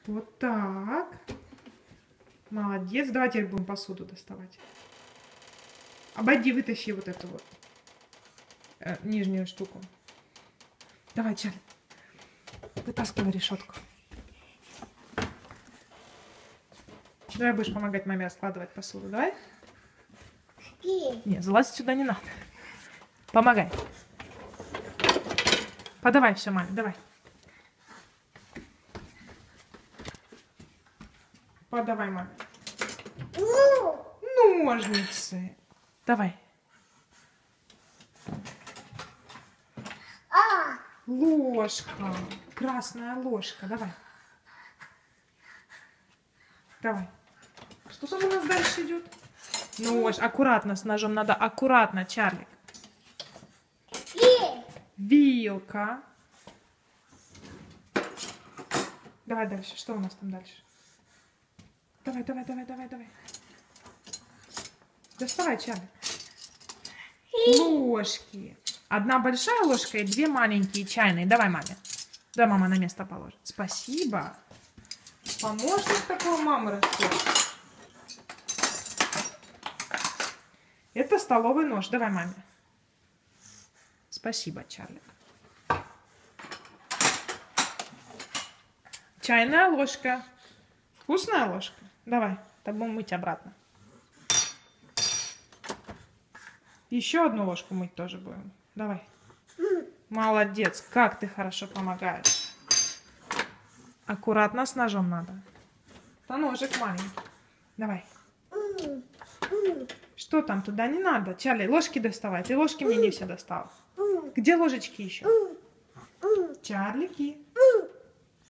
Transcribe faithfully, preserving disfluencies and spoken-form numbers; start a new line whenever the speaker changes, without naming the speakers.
Вот так. Молодец. Давайте теперь будем посуду доставать. Обойди, вытащи вот эту вот э, нижнюю штуку. Давай, Чарли. Вытаскивай решетку. Давай будешь помогать маме раскладывать посуду, давай? Нет, залазить сюда не надо. Помогай. Подавай все маме, давай. Подавай маме. Ножницы. Давай. Ложка. Красная ложка. Давай. Давай. Что там у нас дальше идет? Нож. Аккуратно с ножом. Надо аккуратно, Чарлик. Вилка. Давай дальше. Что у нас там дальше? Давай, давай, давай, давай, давай. Доставай, Чарлик. Ложки. Одна большая ложка и две маленькие чайные. Давай маме. Давай мама на место положит. Спасибо. Помощник такой у мамы растет. Это столовый нож. Давай маме. Спасибо, Чарлик. Чайная ложка. Вкусная ложка? Давай. Так будем мыть обратно. Еще одну ложку мыть тоже будем. Давай. Молодец. Как ты хорошо помогаешь. Аккуратно с ножом надо. Это ножик маленький. Давай. Что там? Туда не надо. Чарли, ложки доставай. Ты ложки мне не все достал. Где ложечки еще? Чарлики.